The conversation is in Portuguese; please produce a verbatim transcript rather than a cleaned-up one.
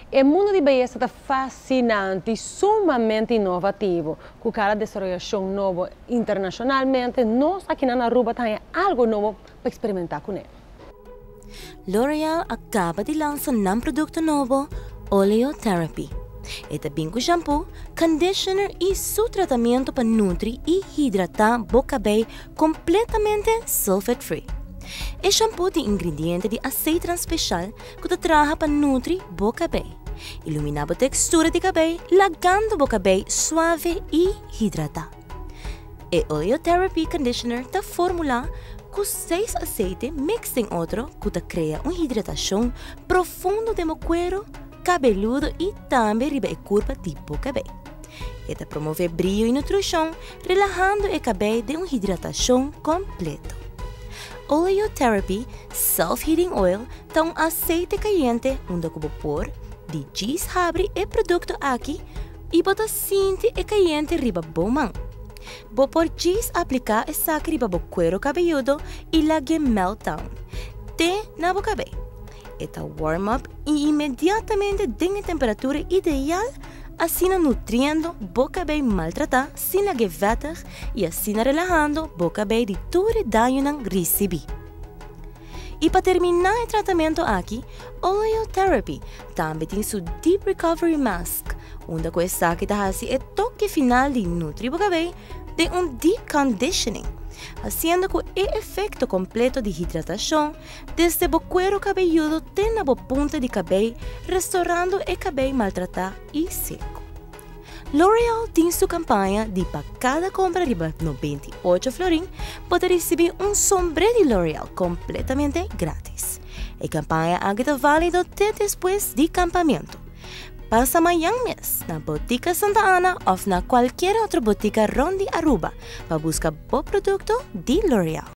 O mundo de beleza está fascinante e sumamente inovativo. Com cada desarrollação nova internacionalmente, nós aqui na Aruba temos algo novo para experimentar com ele. L'Oreal acaba de lançar um produto novo, Oleotherapy. É também com shampoo, conditioner e seu tratamento para nutrir e hidratar o cabelo completamente sulfate-free. É shampoo de ingrediente de azeite especial que trabalha para nutrir o cabelo, iluminar a textura do cabelo, lagando o cabelo suave e hidratado. O Oleotherapy Conditioner está formulado com seis aceites mix em outro que cria uma hidratação profunda do cuero cabeludo e também riba a curva tipo cabelo. Ele promove brilho e nutrição, relaxando o cabelo de uma hidratação completa. Oleotherapy Self-Heating Oil é um aceite quente onde o vapor de giz abre o produto aqui e bota sente e quente riba bom mão. Vapor giz aplica e saca riba o cuero cabeludo e lage meltdown. Te na bo cabelo. Eta warm up e imediatamente tem a temperatura ideal, assim nutrindo o cabelo maltratado sem lage vetar e assim relaxando o cabelo de todo o dano que recebi. E para terminar o tratamento aqui, Oleotherapy também tem seu Deep Recovery Mask, onde com essa que dá o toque final de nutrir o cabelo de um deep conditioning, fazendo com o efeito completo de hidratação desde o cuero cabeludo até na ponta de cabelo, restaurando o cabelo maltratado e seco. L'Oreal tem sua campanha de para cada compra de noventa e oito florim pode receber um sombrero de L'Oreal completamente grátis. A campanha ainda válida até depois de acampamento. Passa amanhã mês na Botica Santa Ana ou na qualquer outra botica Rondi Aruba para buscar o produto de L'Oreal.